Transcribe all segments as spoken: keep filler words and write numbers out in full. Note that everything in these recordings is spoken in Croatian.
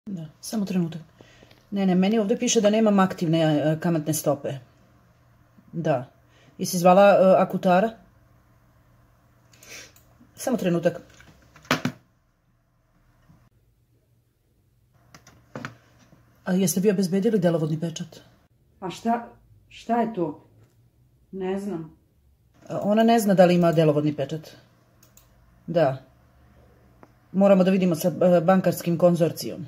Da, samo trenutak. Ne, ne, meni ovdje piše da nemam aktivne kamatne stope. Da. Jesi zvala uh, akutara? Samo trenutak. A jeste vi obezbedili delovodni pečat? A šta, šta je to? Ne znam. Ona ne zna da li ima delovodni pečat. Da. Moramo da vidimo sa bankarskim konzorcijom.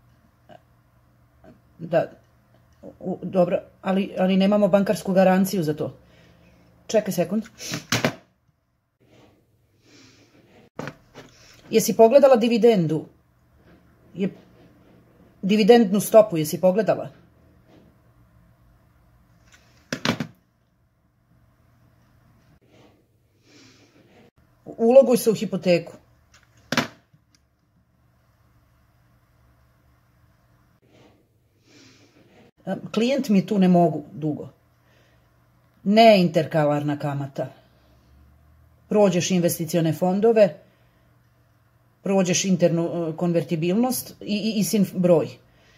Da. U, dobro, ali, ali nemamo bankarsku garanciju za to. Čekaj sekund. Jesi pogledala dividendu? Je... Dividendnu stopu jesi pogledala? Uloguj se u hipoteku. Klijent mi tu ne mogu dugo. Ne interkalarna kamata. Prođeš investicione fondove, prođeš internu konvertibilnost i, i, i sin broj.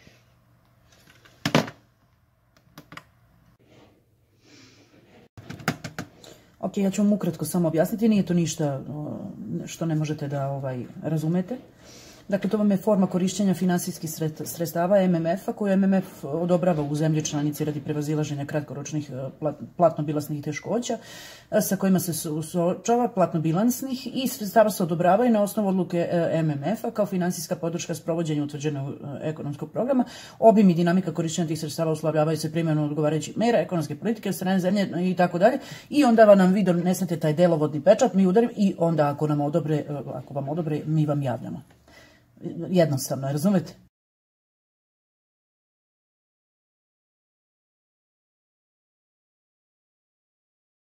Ok, ja ću vam ukratko samo objasniti, nije to ništa što ne možete da ovaj, razumete. Dakle, to vam je forma korišćenja finansijskih sredstava M M F-a koju M M F odobrava u zemlji članici radi prevazilaženja kratkoročnih platno-bilansnih teškoća sa kojima se suočava platno-bilansnih i sredstava se odobravaju na osnovu odluke M M F-a kao finansijska podrška sprovođenja utvrđenog ekonomskog programa. Obim i dinamika korišćenja tih sredstava uslovljavaju se primjenom odgovarajućih mera, ekonomske politike od strane zemlje i tako dalje. I onda nam vi donesete taj delovodni pečat, mi udarimo i onda ako nam odobre, ako vam odobre, mi vam javljamo. Jednostavno, razumete?